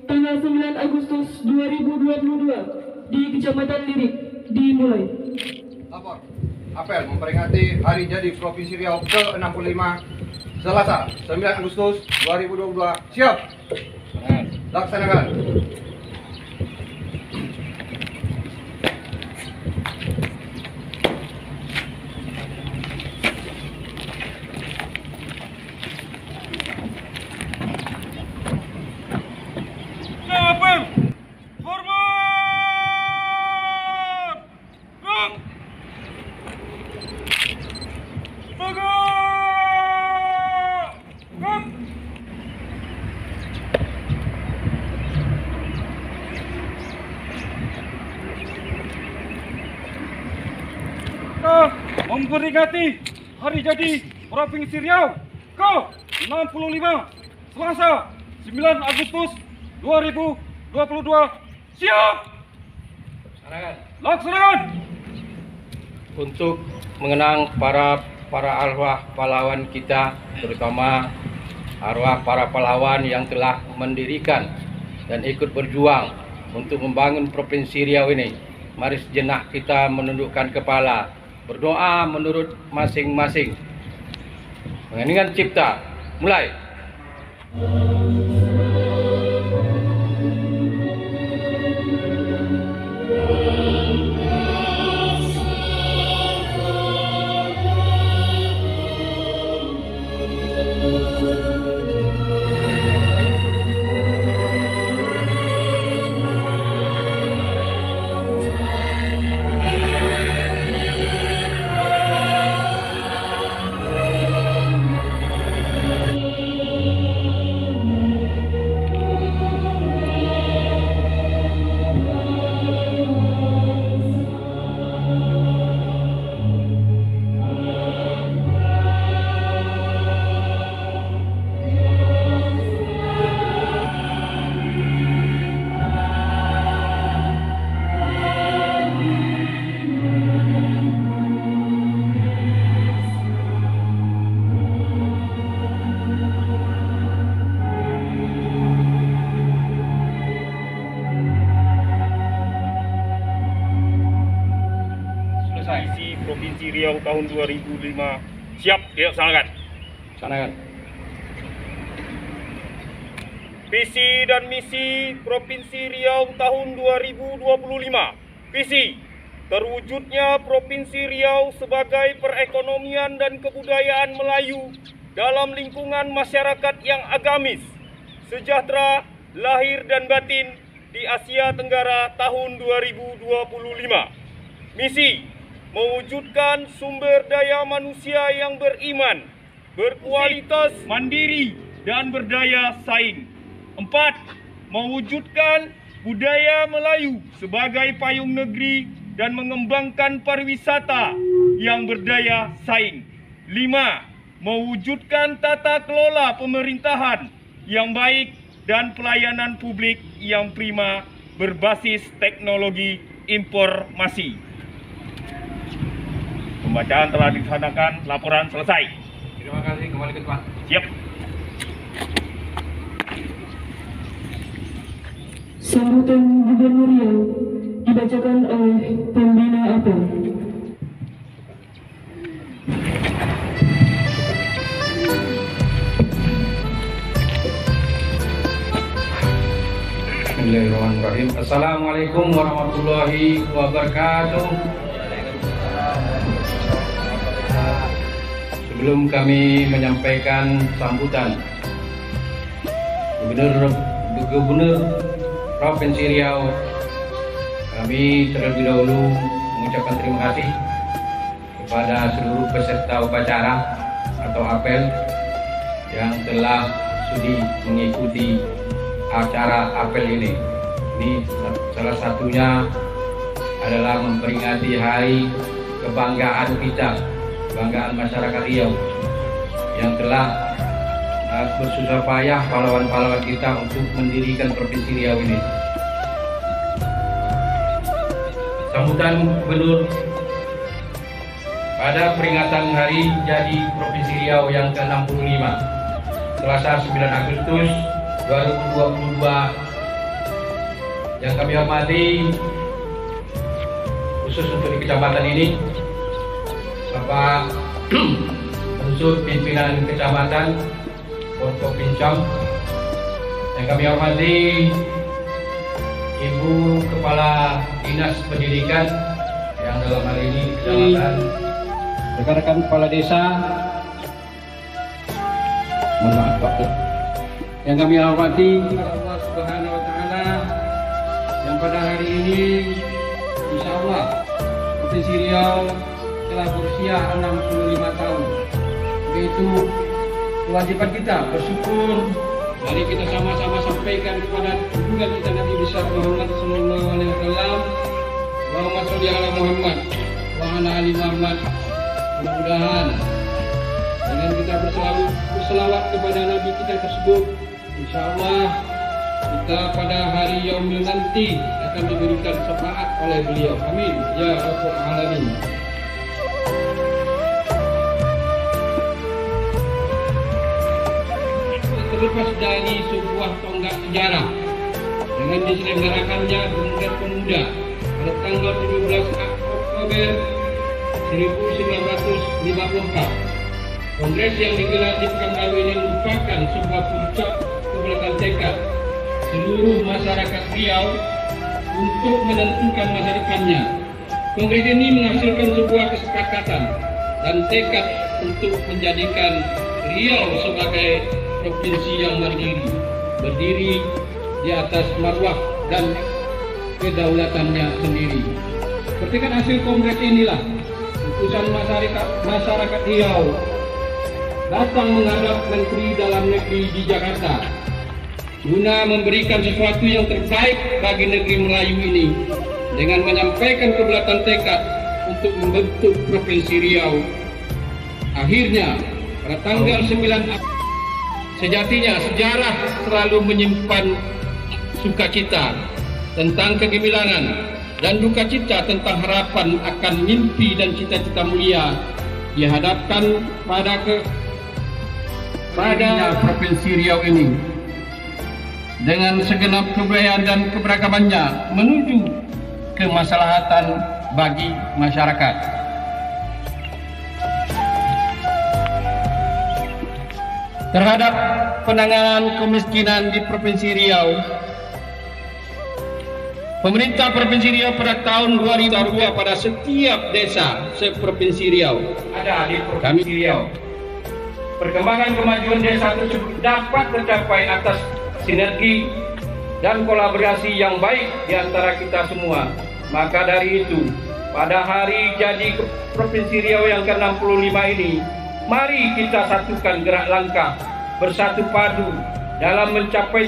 tanggal 9 Agustus 2022 di Kecamatan Lirik dimulai. Lapor. Apel memperingati Hari Jadi Provinsi Riau ke-65 Selasa 9 Agustus 2022. Siap. Laksanakan. Apel. Hormat. Gerak. Tegak. Gerak. Memperingati Hari Jadi Provinsi Riau ke-65 Selasa 9 Agustus 2022. Siap. Laksanakan. Untuk mengenang para arwah pahlawan kita, terutama arwah para pahlawan yang telah mendirikan dan ikut berjuang untuk membangun Provinsi Riau ini. Mari sejenak kita menundukkan kepala, berdoa menurut masing-masing. Mengingat cipta, mulai. Visi Provinsi Riau tahun 2005 siap dilaksanakan. Laksanakan. Visi dan misi Provinsi Riau tahun 2025. Visi terwujudnya Provinsi Riau sebagai perekonomian dan kebudayaan Melayu dalam lingkungan masyarakat yang agamis, sejahtera, lahir dan batin di Asia Tenggara tahun 2025. Misi mewujudkan sumber daya manusia yang beriman, berkualitas, mandiri, dan berdaya saing. 4. Mewujudkan budaya Melayu sebagai payung negeri dan mengembangkan pariwisata yang berdaya saing. 5. Mewujudkan tata kelola pemerintahan yang baik dan pelayanan publik yang prima berbasis teknologi informasi. Pembacaan telah dilaksanakan, laporan selesai. Terima kasih, kembali ke tempat. Siap. Sambutan Gubernur Riau dibacakan oleh Pembina Apel. Bismillahirrahmanirrahim. Assalamualaikum warahmatullahi wabarakatuh. Sebelum kami menyampaikan sambutan Gubernur Provinsi Riau, kami terlebih dahulu mengucapkan terima kasih kepada seluruh peserta upacara atau apel yang telah sudi mengikuti acara apel ini. Ini salah satunya adalah memperingati hari kebanggaan kita, kebanggaan masyarakat Riau yang telah bersusah payah pahlawan-pahlawan kita untuk mendirikan Provinsi Riau ini. Sambutan Gubernur pada peringatan Hari Jadi Provinsi Riau yang ke-65 Selasa 9 Agustus 2022 yang kami hormati, khusus untuk di kecamatan ini, Bapak unsur pimpinan kecamatan Forkopincam, yang kami hormati Ibu Kepala Dinas Pendidikan yang dalam hari ini kecamatan, rekan-rekan kepala desa, mohon maaf Pak, yang kami hormati Allah Subhanahu wa Ta'ala, yang pada hari ini insya Allah Provinsi Riau telah berusia 65 tahun. Yaitu kewajiban kita bersyukur. Mari kita sama-sama sampaikan kepada junjungan kita Nabi besar Muhammad sallallahu alaihi wasallam, Allahumma sholli ala Muhammad wa ala ali Muhammad. Mudah-mudahan dengan kita berselawat kepada Nabi kita tersebut, insya Allah kita pada hari yaumil nanti akan diberikan syafaat oleh beliau. Amin ya rabbal alamin. Terlepas dari sebuah tonggak sejarah dengan diselenggarakannya Kongres Pemuda pada tanggal 17 Oktober 1954. Kongres yang digelar di Pekanbaru ini merupakan sebuah puncak kebulatan tekad seluruh masyarakat Riau untuk menentukan masa depannya. Kongres ini menghasilkan sebuah kesepakatan dan tekad untuk menjadikan Riau sebagai provinsi yang mandiri, berdiri di atas marwah dan kedaulatannya sendiri. Berkat hasil kongres inilah utusan masyarakat Riau datang menghadap Menteri Dalam Negeri di Jakarta guna memberikan sesuatu yang terbaik bagi negeri Melayu ini dengan menyampaikan kebulatan tekad untuk membentuk Provinsi Riau. Akhirnya pada tanggal 9 April, sejatinya sejarah selalu menyimpan sukacita tentang kegemilangan dan duka cita tentang harapan akan mimpi dan cita-cita mulia dihadapkan pada Provinsi Riau ini dengan segenap kebudayaan dan keberagamannya menuju kemaslahatan bagi masyarakat. Terhadap penanganan kemiskinan di Provinsi Riau, pemerintah Provinsi Riau pada tahun 2002 pada setiap desa se-Provinsi Riau ada di Provinsi Riau. Perkembangan kemajuan desa tersebut dapat tercapai atas sinergi dan kolaborasi yang baik di antara kita semua. Maka dari itu, pada hari jadi Provinsi Riau yang ke-65 ini, mari kita satukan gerak langkah, bersatu padu dalam mencapai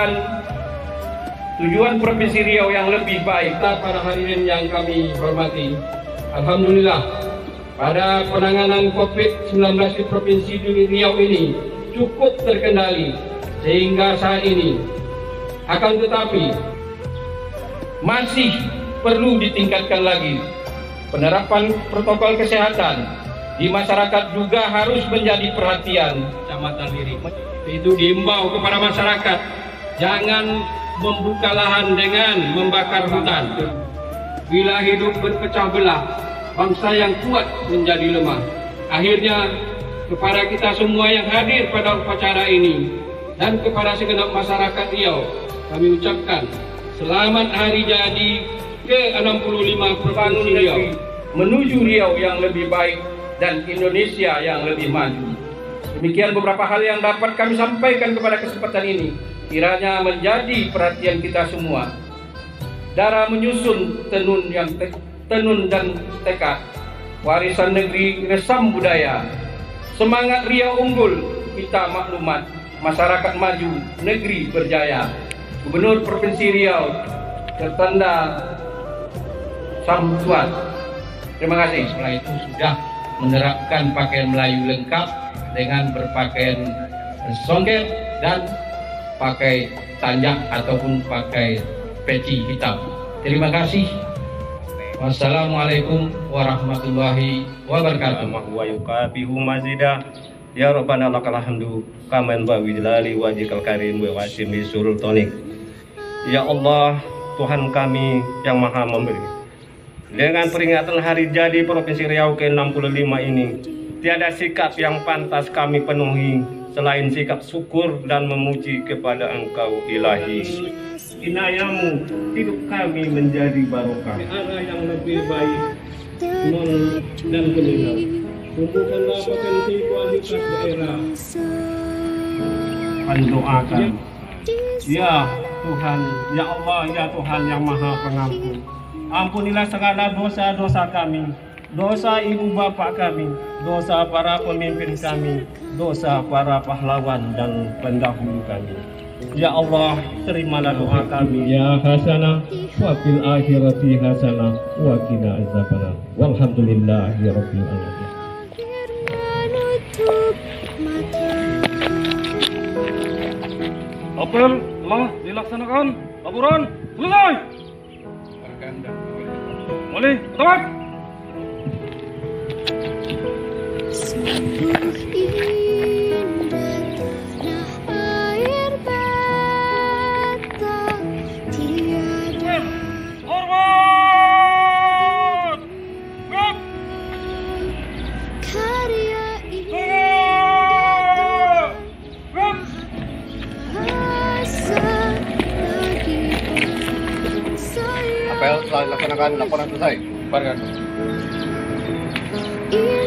tujuan Provinsi Riau yang lebih baik. Pada hari ini yang kami hormati, alhamdulillah pada penanganan COVID-19 di Provinsi Riau ini cukup terkendali sehingga saat ini. Akan tetapi masih perlu ditingkatkan lagi penerapan protokol kesehatan di masyarakat juga harus menjadi perhatian Kecamatan Lirik. Itu diimbau kepada masyarakat, jangan membuka lahan dengan membakar hutan. Bila hidup berpecah belah, bangsa yang kuat menjadi lemah. Akhirnya kepada kita semua yang hadir pada upacara ini dan kepada segenap masyarakat Riau, kami ucapkan selamat hari jadi ke-65 Provinsi Riau menuju Riau yang lebih baik dan Indonesia yang lebih maju. Demikian beberapa hal yang dapat kami sampaikan kepada kesempatan ini, kiranya menjadi perhatian kita semua. Darah menyusun tenun dan tekad, warisan negeri resam budaya, semangat Riau unggul, kita maklumat, masyarakat maju, negeri berjaya. Gubernur Provinsi Riau tertanda Samsuat. Terima kasih. Setelah itu sudah menerapkan pakaian Melayu lengkap dengan berpakaian songket dan pakai tanjak ataupun pakai peci hitam. Terima kasih. Wassalamualaikum warahmatullahi wabarakatuh. Wa yukabihu mazidah. Ya Rabbana lakal hamdu kaman wa widlali wajikal karim wa wasimi sultanik. Ya Allah, Tuhan kami yang maha memberi. Dengan peringatan hari jadi Provinsi Riau ke-65 ini, tiada sikap yang pantas kami penuhi selain sikap syukur dan memuji kepada Engkau Ilahi. Inayamu hidup kami menjadi barokah, arah yang lebih baik dan gemilang. Tumbuhkanlah potensi kualitas daerah. Mendoakan, ya Tuhan, ya Allah, ya Tuhan yang maha pengampun, ampunilah segala dosa-dosa kami, dosa ibu bapak kami, dosa para pemimpin kami, dosa para pahlawan dan pendahulu kami. Ya Allah, terimalah doa kami. Ya hasanah wa fil akhirati hasanah wa qina azabannar. Walhamdulillahirabbil alamin. Apel telah dilaksanakan. Laporan selesai. Mulai, teman. Apel telah dilaksanakan, laporan selesai. Bubarkan.